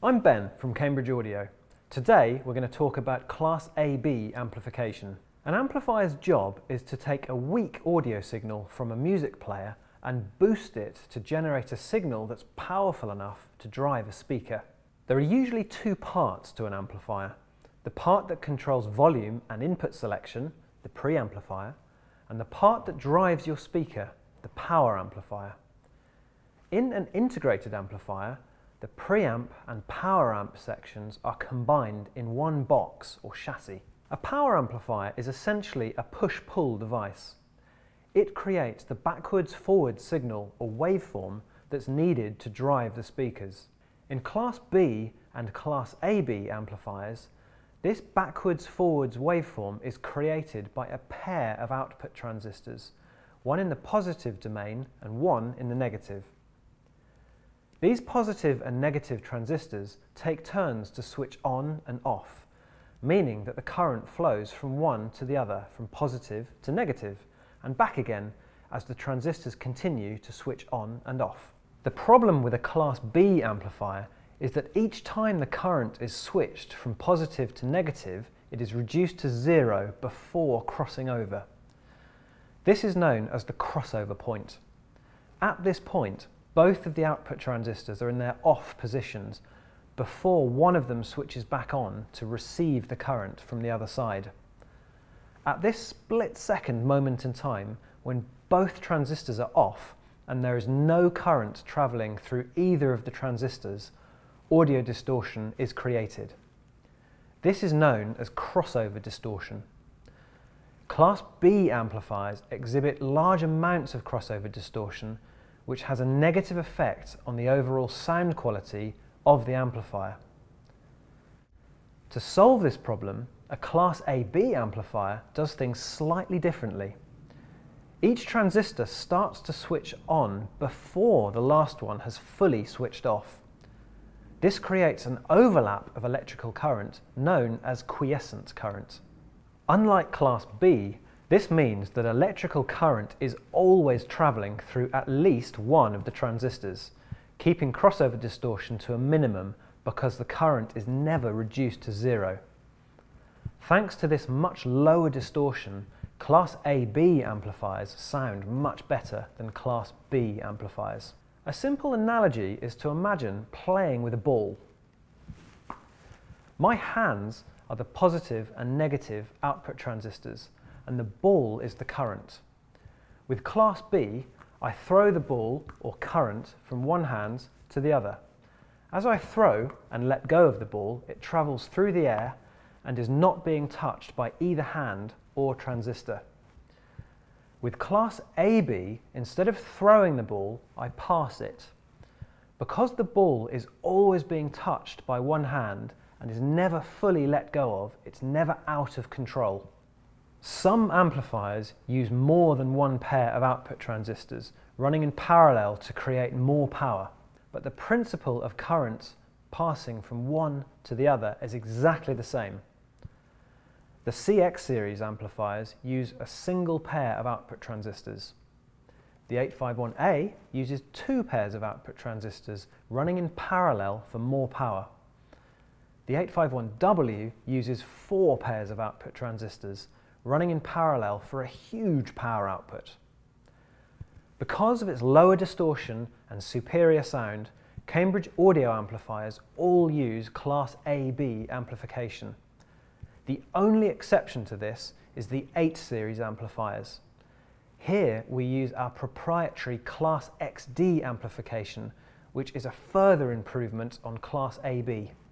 I'm Ben from Cambridge Audio. Today we're going to talk about Class AB amplification. An amplifier's job is to take a weak audio signal from a music player and boost it to generate a signal that's powerful enough to drive a speaker. There are usually two parts to an amplifier. The part that controls volume and input selection, the preamplifier, and the part that drives your speaker, the power amplifier. In an integrated amplifier, the preamp and power amp sections are combined in one box or chassis. A power amplifier is essentially a push-pull device. It creates the backwards-forward signal or waveform that's needed to drive the speakers. In Class B and Class AB amplifiers, this backwards-forwards waveform is created by a pair of output transistors, one in the positive domain and one in the negative. These positive and negative transistors take turns to switch on and off, meaning that the current flows from one to the other, from positive to negative, and back again as the transistors continue to switch on and off. The problem with a Class B amplifier is that each time the current is switched from positive to negative, it is reduced to zero before crossing over. This is known as the crossover point. At this point, both of the output transistors are in their off positions before one of them switches back on to receive the current from the other side. At this split-second moment in time, when both transistors are off and there is no current travelling through either of the transistors, audio distortion is created. This is known as crossover distortion. Class B amplifiers exhibit large amounts of crossover distortion, which has a negative effect on the overall sound quality of the amplifier. To solve this problem, a Class AB amplifier does things slightly differently. Each transistor starts to switch on before the last one has fully switched off. This creates an overlap of electrical current known as quiescent current. Unlike Class B, this means that electrical current is always travelling through at least one of the transistors, keeping crossover distortion to a minimum because the current is never reduced to zero. Thanks to this much lower distortion, Class AB amplifiers sound much better than Class B amplifiers. A simple analogy is to imagine playing with a ball. My hands are the positive and negative output transistors, and the ball is the current. With Class B, I throw the ball, or current, from one hand to the other. As I throw and let go of the ball, it travels through the air and is not being touched by either hand or transistor. With Class AB, instead of throwing the ball, I pass it. Because the ball is always being touched by one hand and is never fully let go of, it's never out of control. Some amplifiers use more than one pair of output transistors running in parallel to create more power, but the principle of current passing from one to the other is exactly the same. The CX series amplifiers use a single pair of output transistors. The 851A uses two pairs of output transistors running in parallel for more power. The 851W uses four pairs of output transistors running in parallel for a huge power output. Because of its lower distortion and superior sound, Cambridge Audio amplifiers all use Class AB amplification. The only exception to this is the 8 series amplifiers. Here we use our proprietary Class XD amplification, which is a further improvement on Class AB.